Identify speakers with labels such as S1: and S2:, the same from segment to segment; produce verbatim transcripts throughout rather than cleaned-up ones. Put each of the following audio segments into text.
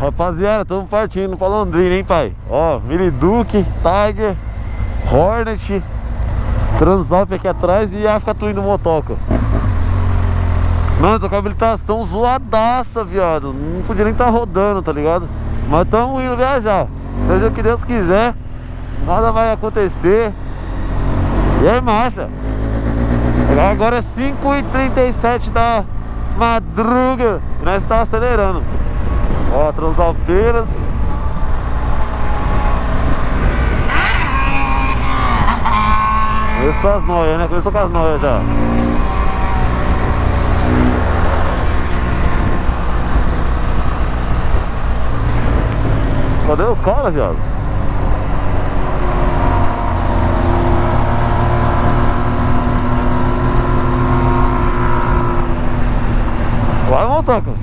S1: Rapaziada, estamos partindo pra Londrina, hein, pai? Ó, Mini Duke, Tiger, Hornet, Transalp aqui atrás e África Twin do motoca. Mano, tô com a habilitação zoadaça, viado. Não podia nem estar tá rodando, tá ligado? Mas estamos indo viajar. Seja o que Deus quiser, nada vai acontecer. E aí, marcha. Agora é cinco e trinta e sete da madruga e nós estamos acelerando. Ó, Transalpeiras. Começou as noias, né? Começou com as noias já. Cadê os caras, viado? Vai, motoca.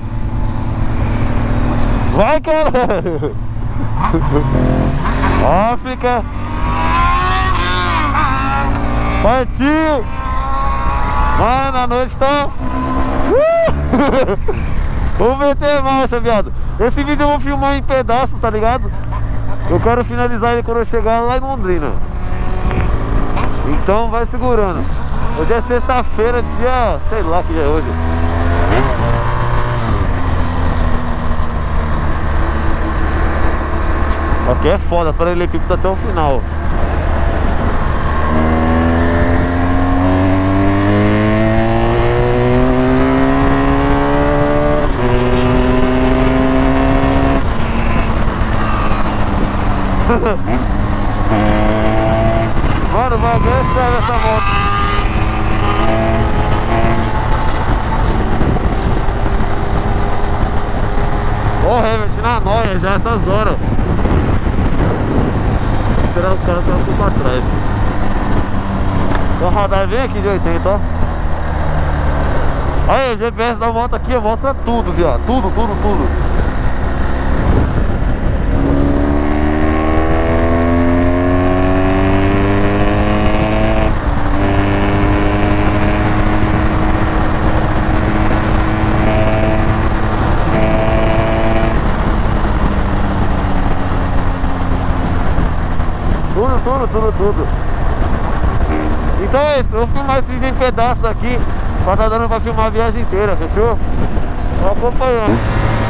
S1: Vai, cara. África. Partiu. Mano, a noite tá... Uh! Vamos meter marcha, viado. Esse vídeo eu vou filmar em pedaços, tá ligado? Eu quero finalizar ele quando eu chegar lá em Londrina. Então vai segurando. Hoje é sexta-feira, dia... sei lá que dia é hoje. Aqui é foda, para ele aqui até o final. Mano, o bagulho é sério essa moto. Ô, Herbert, na noia já essas horas. Esperar os caras que ficam pra trás. O radar vem aqui de oitenta, ó. Olha, o G P S da moto aqui mostra tudo, viado. Tudo, tudo, tudo. Tudo, tudo, tudo, tudo. Então é isso, eu vou filmar esse vídeo em pedaços aqui, pra tá dando pra filmar a viagem inteira, fechou? Tô acompanhando.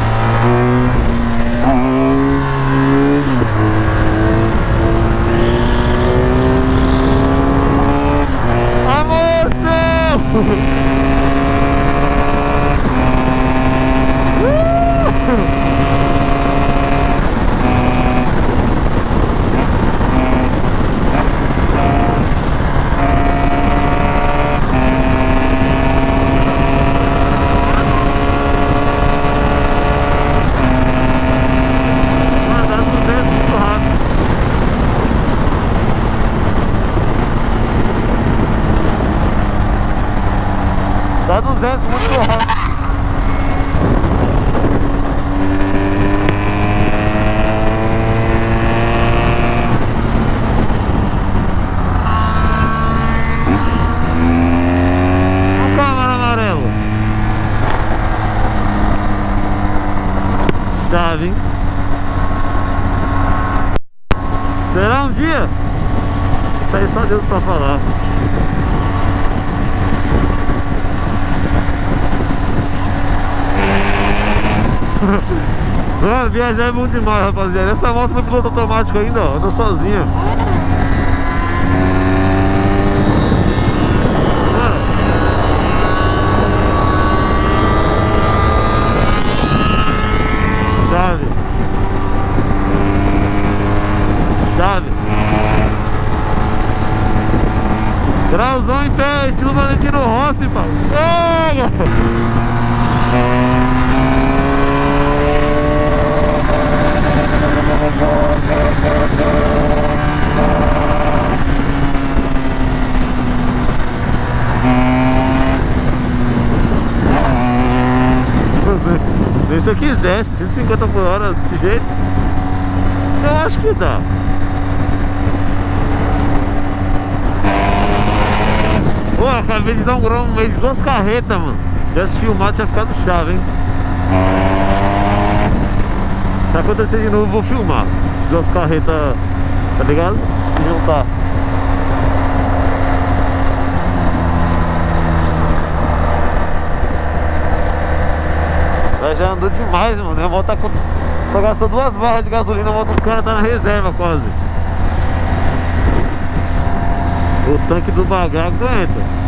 S1: Amor! Dá duzentos muito rápido. Um câmera amarelo. Chave, hein? Será um dia? Isso aí só Deus pra falar. Mano, viajar é bom demais, rapaziada. Essa moto no piloto automático ainda, ó, anda sozinha. Chave. Chave. Grauzão em pé, estilo Valentino Rossi, pau. Pega! Nem se eu quisesse, cento e cinquenta por hora desse jeito, eu acho que dá. Pô, acabei de dar um grão no meio de duas carretas, mano. Se tivesse filmado tinha ficado chave, hein? acontecer de novo, eu vou filmar. Duas carretas, tá ligado? E juntar. Ela já andou demais, mano. A moto tá com... só gastou duas barras de gasolina, a moto dos caras tá na reserva quase. O tanque do bagaço aguenta.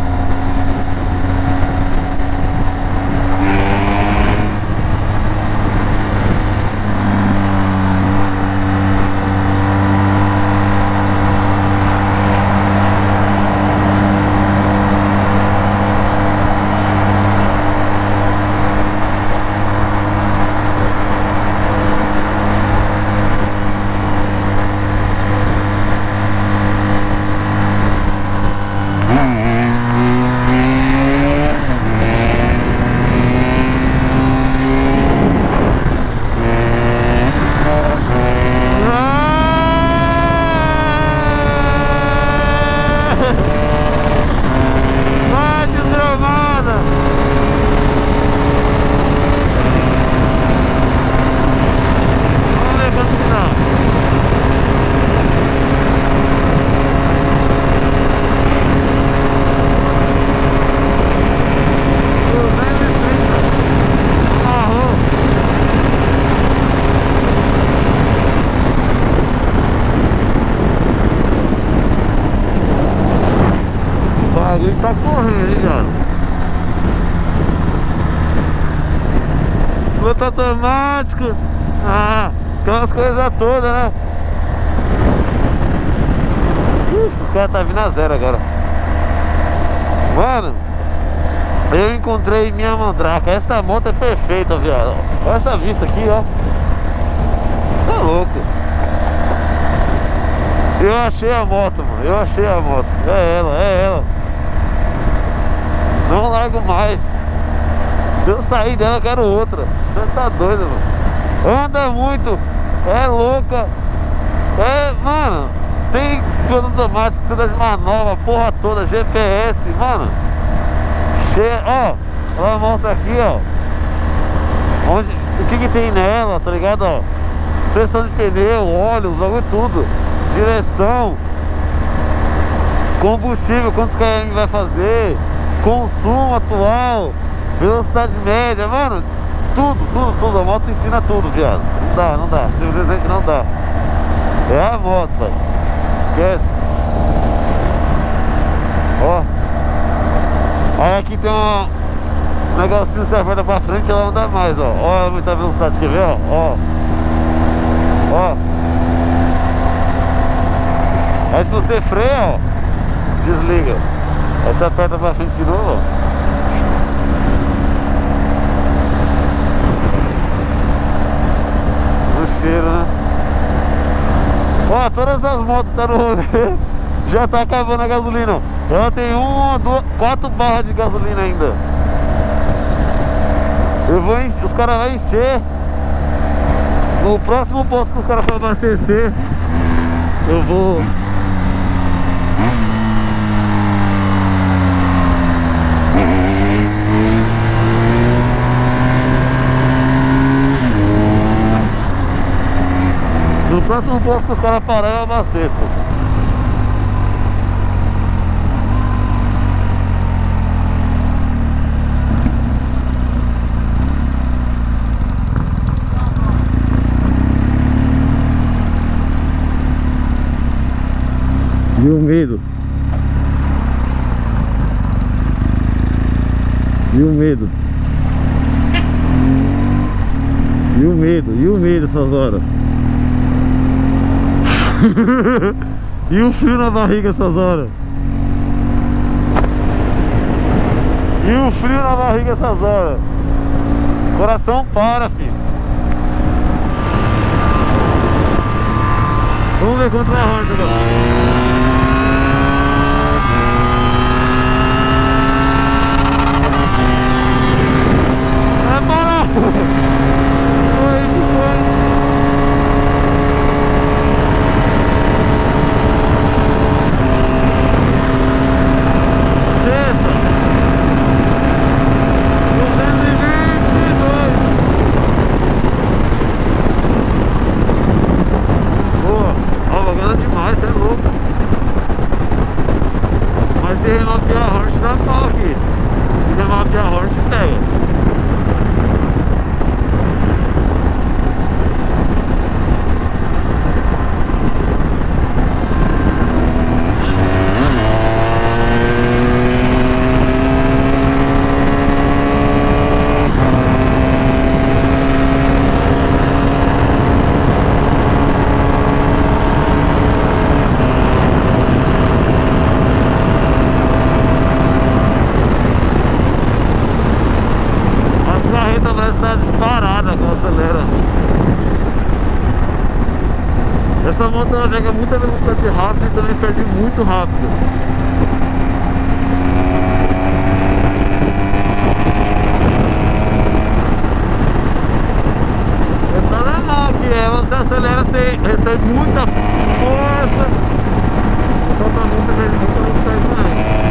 S1: Ele tá correndo, hein, cara. Piloto automático. Ah, aquelas coisas todas, né? Ixi, os caras tá vindo a zero agora. Mano, eu encontrei minha mandraca. Essa moto é perfeita, viado. Olha essa vista aqui, ó. Você é louco. Eu achei a moto, mano. Eu achei a moto. É ela, é ela. Não largo mais. Se eu sair dela, eu quero outra. Você tá doido, mano. Anda muito. É louca. É, mano. Tem piloto automático, você dá de manobra, porra toda, G P S, mano. Cheia, ó. Ela mostra aqui, ó. Onde, o que que tem nela, tá ligado, ó. Pressão de pneu, óleo, logo tudo. Direção. Combustível, quantos km vai fazer. Consumo atual, velocidade média, mano, tudo, tudo, tudo. A moto ensina tudo, viado. Não dá, não dá, simplesmente não dá. É a moto, velho. Esquece. Ó. Aí aqui tem um negocinho, você aperta pra frente, ela não dá mais, ó. Ó, muita velocidade, quer ver, ó? Ó. Ó. Aí se você freia, ó, desliga. Aí você aperta pra frente de novo, ó. O cheiro, né? Ó, todas as motos que tá no rolê já tá acabando a gasolina. Ela tem uma, duas, quatro barras de gasolina ainda. Eu vou encher, os caras vão encher. No próximo posto que os caras forem abastecer, eu vou... No próximo posto que os caras pararem, eu abasteço. E o medo? E o medo? E o medo? E o medo essas horas? E o frio na barriga essas horas? E o frio na barriga essas horas? Coração para, filho. Vamos ver quanto vai rolar agora. É bora! Foi, foi. acelera. Essa moto ela pega muita velocidade rápida e também perde muito rápido. Tá normal que ela se acelera, você recebe muita força. O solta a mão, você perde muita velocidade também.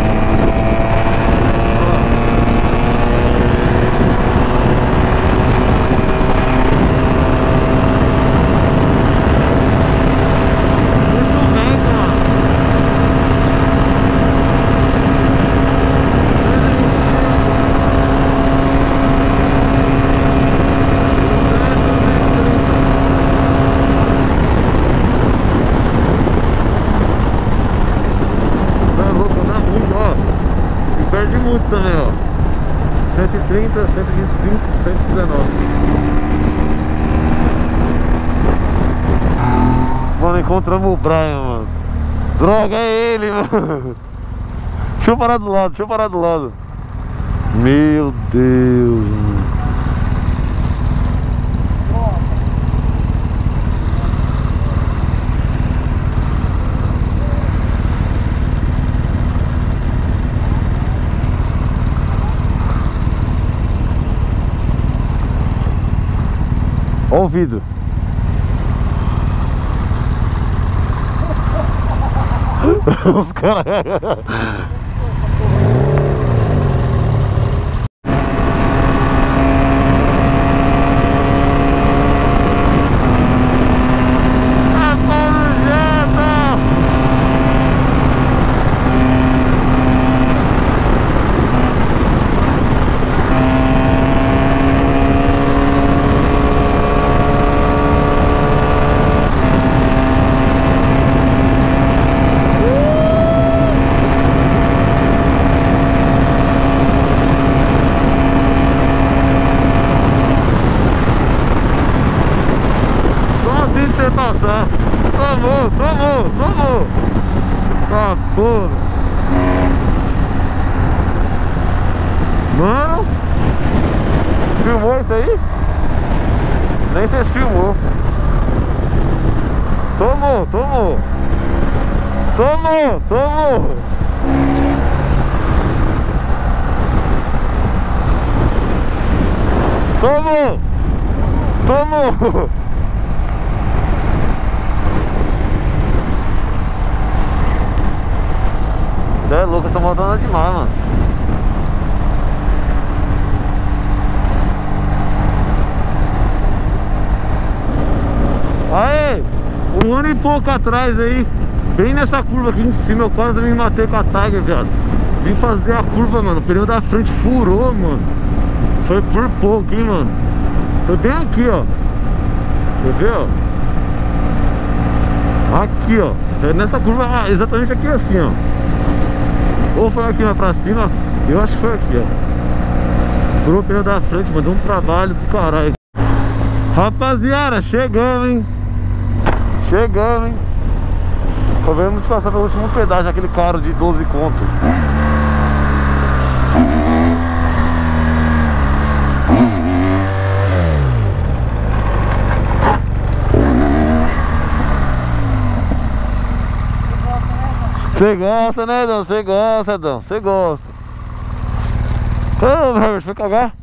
S1: Muito também, ó. cento e trinta, cento e vinte e cinco, cento e dezenove. Mano, encontramos o Brian, mano. Droga, é ele, mano. Deixa eu parar do lado, deixa eu parar do lado. Meu Deus, mano. Olha o vidro. Os caras. Passar. Tomou, tomou, tomou. Tá porra. Mano, filmou isso aí? Nem sei se filmou. Tomou, tomou. Tomou, tomou. Tomou. Tomou. Você é louco, essa moto anda demais, mano. Aí, um ano e pouco atrás aí, bem nessa curva aqui em cima, eu quase me matei com a Tiger, viado. Vim fazer a curva, mano, o pneu da frente furou, mano. Foi por pouco, hein, mano. Foi bem aqui, ó. Quer ver, ó? Aqui, ó. Foi nessa curva, exatamente aqui assim, ó. Ou foi aqui mais pra cima, eu acho que foi aqui, ó. Furou o pneu da frente, mas deu um trabalho do caralho. Rapaziada, chegamos, hein. Chegamos, hein. Acabamos de passar pelo último pedágio, aquele carro de doze conto. Você gosta, né, Dom? Você gosta, Dom? Você gosta. Ô, Herbert, foi cagar?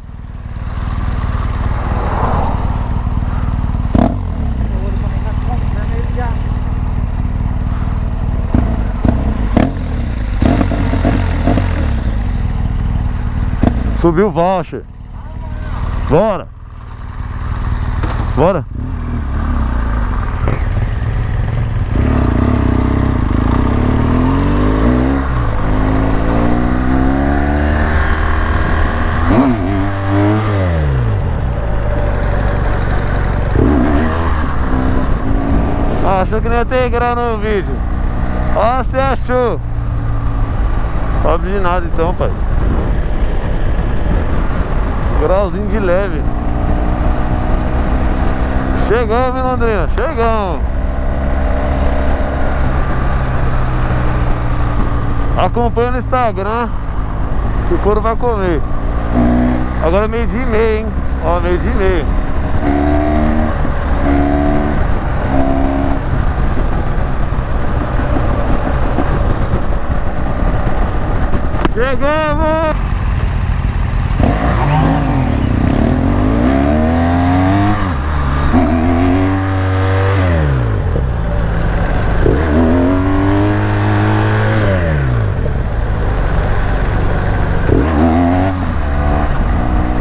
S1: Subiu o voucher. Bora. Bora. Achou que não ia ter grana no vídeo. Ó, você achou. Sobe de nada então, pai. Grauzinho de leve. Chegamos, hein, Londrina? Chegamos. Acompanha no Instagram que o couro vai comer. Agora é meio dia e meia, hein? Ó, meio de meio. Chegamos!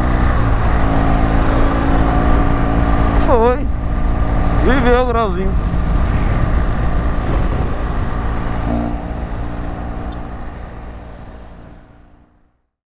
S1: Foi! Viveu o grauzinho.